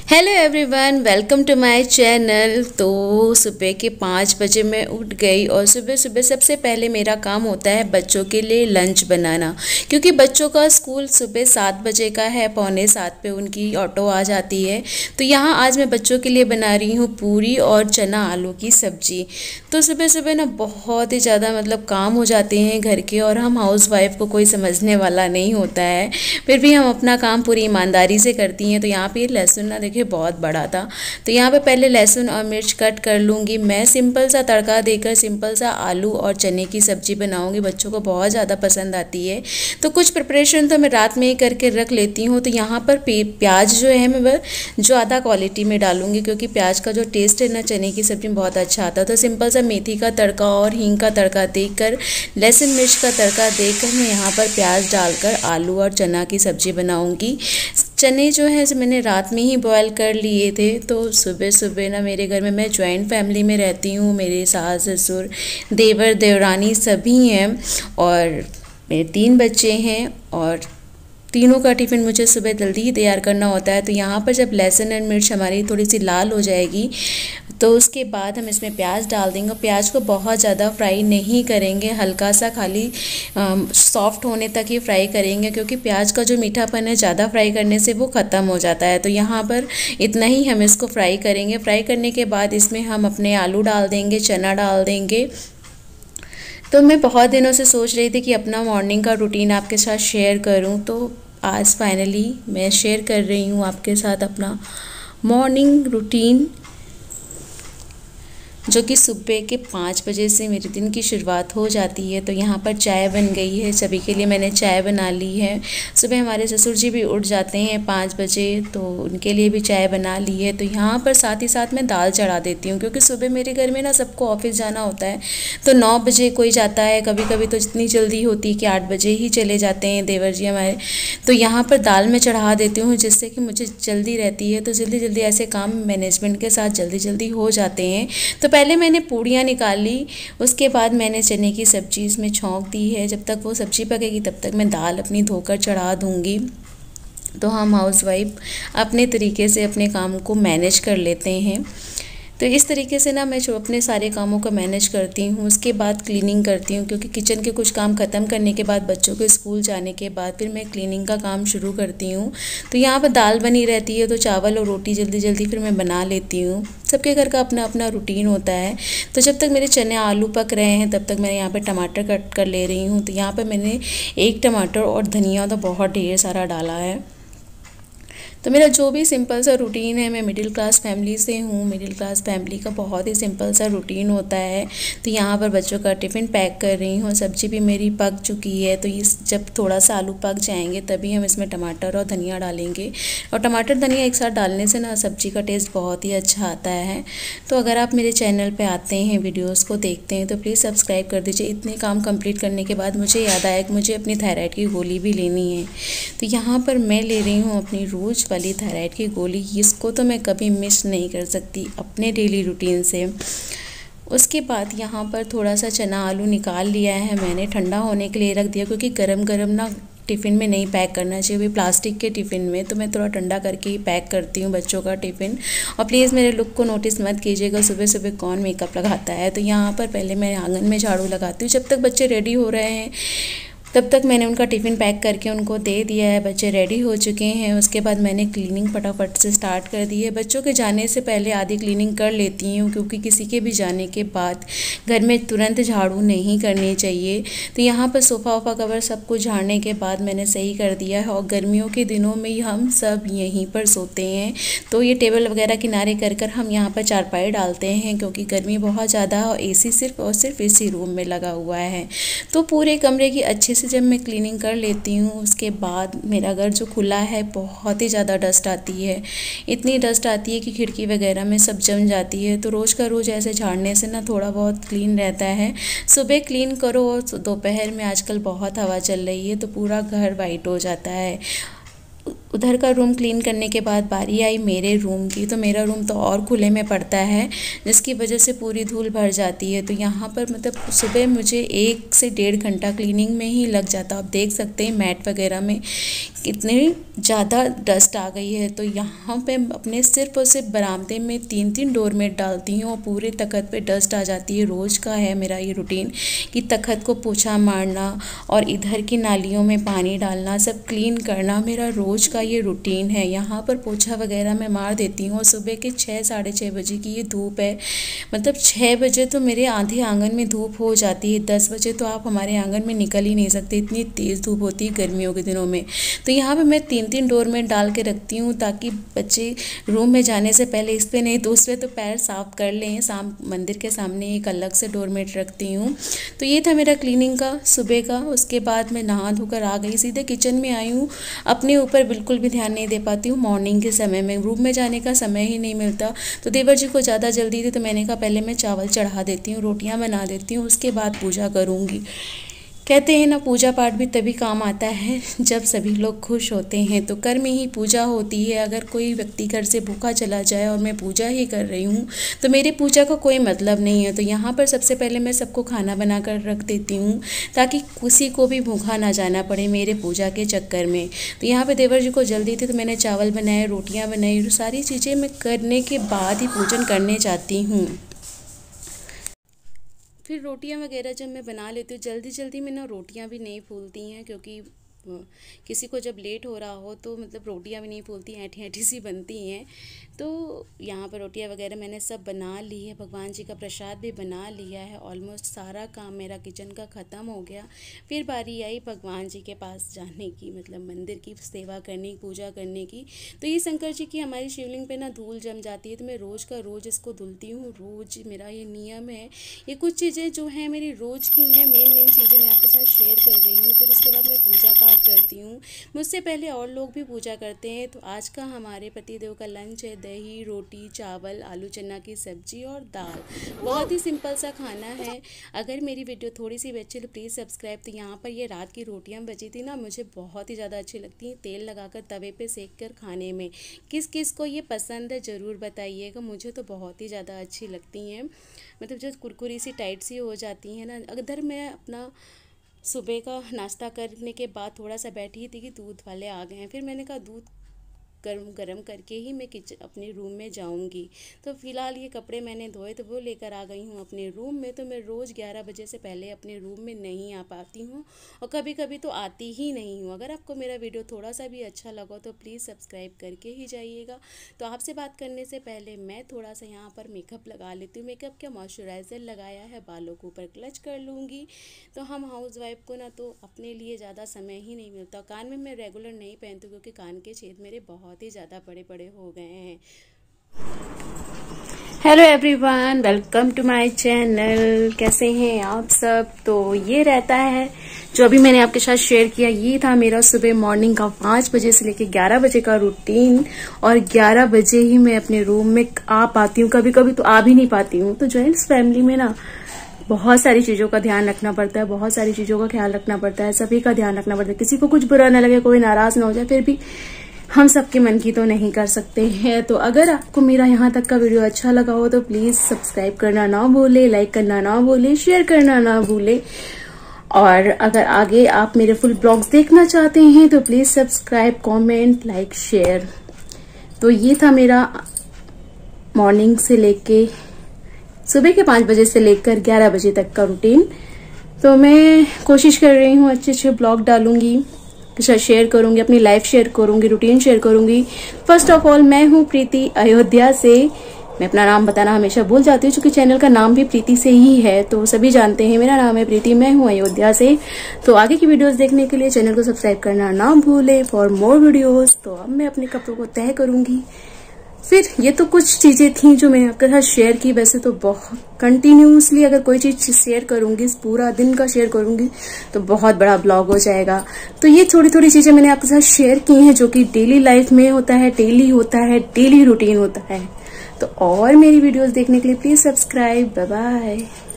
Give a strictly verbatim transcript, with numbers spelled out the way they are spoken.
Hello everyone, welcome to my channel. तो सुबह के पाँच बजे मैं उठ गई और सुबह सुबह सबसे पहले मेरा काम होता है बच्चों के लिए लंच बनाना, क्योंकि बच्चों का स्कूल सुबह सात बजे का है। पौने सात पे उनकी ऑटो आ जाती है। तो यहाँ आज मैं बच्चों के लिए बना रही हूँ पूरी और चना आलू की सब्जी। तो सुबह सुबह ना बहुत ही ज़्यादा मतलब काम हो जाते हैं घर के, और हम हाउस वाइफ को कोई समझने वाला नहीं होता है, फिर भी हम अपना काम पूरी ईमानदारी से करती हैं। तो यहाँ पे लहसुन ना देखिए बहुत बड़ा था, तो यहाँ पे पहले लहसुन और मिर्च कट कर लूँगी। मैं सिंपल सा तड़का देकर सिंपल सा आलू और चने की सब्ज़ी बनाऊँगी, बच्चों को बहुत ज़्यादा पसंद आती है। तो कुछ प्रिपरेशन तो मैं रात में ही करके रख लेती हूँ। तो यहाँ पर प्याज जो है मैं वह ज़्यादा क्वालिटी में डालूँगी, क्योंकि प्याज का जो टेस्ट है ना चने की सब्ज़ी में बहुत अच्छा आता है। तो सिंपल सा मेथी का तड़का और हींग का तड़का देकर, लहसुन मिर्च का तड़का देकर मैं यहाँ पर प्याज डालकर आलू और चना की सब्ज़ी बनाऊँगी। चने जो है मैंने रात में ही बॉयल कर लिए थे। तो सुबह सुबह ना मेरे घर में, मैं जॉइंट फैमिली में रहती हूँ, मेरे सास ससुर देवर देवरानी सभी हैं और मेरे तीन बच्चे हैं, और तीनों का टिफ़िन मुझे सुबह जल्दी ही तैयार करना होता है। तो यहाँ पर जब लहसुन और मिर्च हमारी थोड़ी सी लाल हो जाएगी तो उसके बाद हम इसमें प्याज डाल देंगे। प्याज को बहुत ज़्यादा फ्राई नहीं करेंगे, हल्का सा खाली सॉफ्ट होने तक ही फ्राई करेंगे, क्योंकि प्याज का जो मीठापन है ज़्यादा फ्राई करने से वो ख़त्म हो जाता है। तो यहाँ पर इतना ही हम इसको फ्राई करेंगे। फ्राई करने के बाद इसमें हम अपने आलू डाल देंगे, चना डाल देंगे। तो मैं बहुत दिनों से सोच रही थी कि अपना मॉर्निंग का रूटीन आपके साथ शेयर करूं, तो आज फाइनली मैं शेयर कर रही हूं आपके साथ अपना मॉर्निंग रूटीन, जो कि सुबह के पाँच बजे से मेरे दिन की शुरुआत हो जाती है। तो यहाँ पर चाय बन गई है, सभी के लिए मैंने चाय बना ली है। सुबह हमारे ससुर जी भी उठ जाते हैं पाँच बजे, तो उनके लिए भी चाय बना ली है। तो यहाँ पर साथ ही साथ मैं दाल चढ़ा देती हूँ, क्योंकि सुबह मेरे घर में ना सबको ऑफिस जाना होता है। तो नौ बजे कोई जाता है, कभी कभी तो इतनी जल्दी होती है कि आठ बजे ही चले जाते हैं देवर जी हमारे। तो यहाँ पर दाल में चढ़ा देती हूँ, जिससे कि मुझे जल्दी रहती है। तो जल्दी जल्दी ऐसे काम मैनेजमेंट के साथ जल्दी जल्दी हो जाते हैं। तो पहले मैंने पूड़ियाँ निकाल ली, उसके बाद मैंने चने की सब्ज़ी इसमें छौंक दी है। जब तक वो सब्ज़ी पकेगी तब तक मैं दाल अपनी धोकर चढ़ा दूँगी। तो हम हाउसवाइफ अपने तरीके से अपने काम को मैनेज कर लेते हैं। तो इस तरीके से ना मैं जो अपने सारे कामों को मैनेज करती हूँ। उसके बाद क्लीनिंग करती हूँ, क्योंकि किचन के कुछ काम ख़त्म करने के बाद बच्चों के स्कूल जाने के बाद फिर मैं क्लीनिंग का काम शुरू करती हूँ। तो यहाँ पर दाल बनी रहती है, तो चावल और रोटी जल्दी जल्दी फिर मैं बना लेती हूँ। सबके घर का अपना अपना रूटीन होता है। तो जब तक मेरे चने आलू पक रहे हैं तब तक मैं यहाँ पर टमाटर कट कर ले रही हूँ। तो यहाँ पर मैंने एक टमाटर और धनिया तो बहुत ढेर सारा डाला है। तो मेरा जो भी सिंपल सा रूटीन है, मैं मिडिल क्लास फैमिली से हूँ, मिडिल क्लास फैमिली का बहुत ही सिंपल सा रूटीन होता है। तो यहाँ पर बच्चों का टिफ़िन पैक कर रही हूँ। सब्ज़ी भी मेरी पक चुकी है। तो इस जब थोड़ा सा आलू पक जाएंगे तभी हम इसमें टमाटर और धनिया डालेंगे, और टमाटर धनिया एक साथ डालने से ना सब्ज़ी का टेस्ट बहुत ही अच्छा आता है। तो अगर आप मेरे चैनल पर आते हैं, वीडियोज़ को देखते हैं, तो प्लीज़ सब्सक्राइब कर दीजिए। इतने काम कम्प्लीट करने के बाद मुझे याद आया कि मुझे अपनी थायराइड की गोली भी लेनी है। तो यहाँ पर मैं ले रही हूँ अपनी रोज़ वाली थायराइड की गोली। इसको तो मैं कभी मिस नहीं कर सकती अपने डेली रूटीन से। उसके बाद यहाँ पर थोड़ा सा चना आलू निकाल लिया है मैंने, ठंडा होने के लिए रख दिया, क्योंकि गरम गरम ना टिफ़िन में नहीं पैक करना चाहिए, भी प्लास्टिक के टिफ़िन में। तो मैं थोड़ा ठंडा करके ही पैक करती हूँ बच्चों का टिफ़िन। और प्लीज़ मेरे लुक को नोटिस मत कीजिएगा, सुबह सुबह कौन मेकअप लगाता है। तो यहाँ पर पहले मैं आंगन में झाड़ू लगाती हूँ। जब तक बच्चे रेडी हो रहे हैं तब तक मैंने उनका टिफ़िन पैक करके उनको दे दिया है। बच्चे रेडी हो चुके हैं। उसके बाद मैंने क्लीनिंग फटाफट से स्टार्ट कर दी है। बच्चों के जाने से पहले आधी क्लीनिंग कर लेती हूँ, क्योंकि किसी के भी जाने के बाद घर में तुरंत झाड़ू नहीं करनी चाहिए। तो यहाँ पर सोफ़ा वोफ़ा कवर सब कुछ झाड़ने के बाद मैंने सही कर दिया है। और गर्मियों के दिनों में हम सब यहीं पर सोते हैं, तो ये टेबल वगैरह किनारे कर कर हम यहाँ पर चारपाई डालते हैं, क्योंकि गर्मी बहुत ज़्यादा और ए सी सिर्फ और सिर्फ इसी रूम में लगा हुआ है। तो पूरे कमरे की अच्छे से जब मैं क्लीनिंग कर लेती हूँ, उसके बाद मेरा घर जो खुला है बहुत ही ज़्यादा डस्ट आती है। इतनी डस्ट आती है कि खिड़की वगैरह में सब जम जाती है। तो रोज़ का रोज़ ऐसे झाड़ने से ना थोड़ा बहुत क्लीन रहता है। सुबह क्लीन करो और दोपहर में आजकल बहुत हवा चल रही है तो पूरा घर वाइट हो जाता है। उधर का रूम क्लीन करने के बाद बारी आई मेरे रूम की। तो मेरा रूम तो और खुले में पड़ता है, जिसकी वजह से पूरी धूल भर जाती है। तो यहाँ पर मतलब सुबह मुझे एक से डेढ़ घंटा क्लीनिंग में ही लग जाता। आप देख सकते हैं मैट वगैरह में कितनी ज़्यादा डस्ट आ गई है। तो यहाँ पे अपने सिर्फ और सिर्फ बरामदे में तीन तीन डोरमेट डालती हूँ और पूरे तख्त पे डस्ट आ जाती है। रोज़ का है मेरा ये रूटीन कि तख्त को पोछा मारना और इधर की नालियों में पानी डालना, सब क्लीन करना मेरा रोज़ का ये रूटीन है। यहाँ पर पोछा वगैरह मैं मार देती हूँ। सुबह के छः साढ़े छः बजे की ये धूप है, मतलब छः बजे तो मेरे आधे आंगन में धूप हो जाती है। दस बजे तो आप हमारे आंगन में निकल ही नहीं सकते, इतनी तेज़ धूप होती है गर्मियों के दिनों में। तो यहाँ पे मैं तीन तीन डोरमेट डाल के रखती हूँ ताकि बच्चे रूम में जाने से पहले इस पे नहीं तो उस पे तो पैर साफ कर लें। साम मंदिर के सामने एक अलग से डोरमेट रखती हूँ। तो ये था मेरा क्लीनिंग का सुबह का। उसके बाद मैं नहा धोकर आ गई, सीधे किचन में आई हूँ। अपने ऊपर बिल्कुल भी ध्यान नहीं दे पाती हूँ मॉर्निंग के समय में, रूम में जाने का समय ही नहीं मिलता। तो देवर जी को ज़्यादा जल्दी थी तो मैंने कहा पहले मैं चावल चढ़ा देती हूँ, रोटियाँ बना देती हूँ, उसके बाद पूजा करूँगी। कहते हैं ना पूजा पाठ भी तभी काम आता है जब सभी लोग खुश होते हैं। तो कर में ही पूजा होती है। अगर कोई व्यक्ति घर से भूखा चला जाए और मैं पूजा ही कर रही हूँ तो मेरे पूजा का कोई मतलब नहीं है। तो यहाँ पर सबसे पहले मैं सबको खाना बना कर रख देती हूँ ताकि किसी को भी भूखा ना जाना पड़े मेरे पूजा के चक्कर में। तो यहाँ पर देवर जी को जल्दी थी तो मैंने चावल बनाए, रोटियाँ बनाई, सारी चीज़ें मैं करने के बाद ही पूजन करने जाती हूँ। फिर रोटियां वगैरह जब मैं बना लेती हूँ, जल्दी जल्दी में ना रोटियां भी नहीं फूलती हैं, क्योंकि किसी को जब लेट हो रहा हो तो मतलब रोटियां भी नहीं फूलती, ऐठी ऐठी सी बनती हैं। तो यहाँ पर रोटियां वगैरह मैंने सब बना ली है, भगवान जी का प्रसाद भी बना लिया है। ऑलमोस्ट सारा काम मेरा किचन का ख़त्म हो गया। फिर बारी आई भगवान जी के पास जाने की, मतलब मंदिर की सेवा करने की, पूजा करने की। तो ये शंकर जी की हमारी शिवलिंग पे ना धूल जम जाती है, तो मैं रोज़ का रोज़ इसको धुलती हूँ। रोज़ मेरा ये नियम है। ये कुछ चीज़ें जो हैं मेरी रोज़ की हैं, मेन मेन चीज़ें मैं आपके साथ शेयर कर रही हूँ। फिर उसके बाद मैं पूजा पाठ करती हूँ। मुझसे पहले और लोग भी पूजा करते हैं। तो आज का हमारे पतिदेव का लंच है दही, रोटी, चावल, आलू चना की सब्जी और दाल। बहुत ही सिंपल सा खाना है। अगर मेरी वीडियो थोड़ी सी भी अच्छी तो प्लीज़ सब्सक्राइब। तो यहाँ पर ये रात की रोटियाँ बची थी ना, मुझे बहुत ही ज़्यादा अच्छी लगती हैं तेल लगाकर तवे पे सेक कर खाने में। किस किस को ये पसंद है ज़रूर बताइएगा। मुझे तो बहुत ही ज़्यादा अच्छी लगती हैं, मतलब जो कुरकुरी सी टाइट सी हो जाती हैं ना। अगर मैं अपना सुबह का नाश्ता करने के बाद थोड़ा सा बैठी थी कि दूध वाले आ गए हैं, फिर मैंने कहा दूध गर्म गरम करके ही मैं किचन अपने रूम में जाऊंगी। तो फ़िलहाल ये कपड़े मैंने धोए तो वो लेकर आ गई हूँ अपने रूम में। तो मैं रोज़ ग्यारह बजे से पहले अपने रूम में नहीं आ पाती हूँ और कभी कभी तो आती ही नहीं हूँ। अगर आपको मेरा वीडियो थोड़ा सा भी अच्छा लगा तो प्लीज़ सब्सक्राइब करके ही जाइएगा। तो आपसे बात करने से पहले मैं थोड़ा सा यहाँ पर मेकअप लगा लेती हूँ। मेकअप क्या, मॉइस्चराइज़र लगाया है, बालों के ऊपर क्लच कर लूँगी। तो हम हाउस वाइफ को ना तो अपने लिए ज़्यादा समय ही नहीं मिलता। कान में मैं रेगुलर नहीं पहनती क्योंकि कान के छेद मेरे बहुत बहुत ही ज़्यादा बड़े बड़े हो गए हैं। Hello everyone, welcome to my channel. कैसे हैं आप सब? तो ये रहता है जो अभी मैंने आपके साथ शेयर किया। ये था मेरा सुबह मॉर्निंग का पाँच बजे से लेकर ग्यारह बजे का रूटीन। और ग्यारह बजे ही मैं अपने रूम में आ पाती हूँ, कभी कभी तो आ भी नहीं पाती हूँ। तो जॉइंट्स फैमिली में ना बहुत सारी चीज़ों का ध्यान रखना पड़ता है, बहुत सारी चीज़ों का ख्याल रखना पड़ता है, सभी का ध्यान रखना पड़ता है। किसी को कुछ बुरा ना लगे, कोई नाराज़ ना हो जाए, फिर भी हम सबके मन की तो नहीं कर सकते हैं। तो अगर आपको मेरा यहाँ तक का वीडियो अच्छा लगा हो तो प्लीज़ सब्सक्राइब करना ना भूले, लाइक करना ना भूले, शेयर करना ना भूले। और अगर आगे आप मेरे फुल ब्लॉग्स देखना चाहते हैं तो please subscribe, comment, like, share. तो ये था मेरा मॉर्निंग से लेके सुबह के पाँच बजे से लेकर ग्यारह बजे तक का रूटीन। तो मैं कोशिश कर रही हूँ अच्छे अच्छे ब्लॉग डालूंगी, शेयर करूंगी, अपनी लाइफ शेयर करूंगी, रूटीन शेयर करूंगी। फर्स्ट ऑफ ऑल मैं हूं प्रीति अयोध्या से। मैं अपना नाम बताना हमेशा भूल जाती हूँ क्योंकि चैनल का नाम भी प्रीति से ही है, तो सभी जानते हैं मेरा नाम है प्रीति, मैं हूं अयोध्या से। तो आगे की वीडियोस देखने के लिए चैनल को सब्सक्राइब करना ना भूले फॉर मोर वीडियोस। तो अब मैं अपने कपड़ों को तय करूंगी। फिर ये तो कुछ चीजें थी जो मैंने आपके साथ शेयर की। वैसे तो बहुत कंटिन्यूसली अगर कोई चीज शेयर करूंगी, पूरा दिन का शेयर करूंगी तो बहुत बड़ा ब्लॉग हो जाएगा। तो ये थोड़ी थोड़ी चीजें मैंने आपके साथ शेयर की हैं जो कि डेली लाइफ में होता है, डेली होता है, डेली रूटीन होता है। तो और मेरी वीडियोस देखने के लिए प्लीज सब्सक्राइब। Bye bye.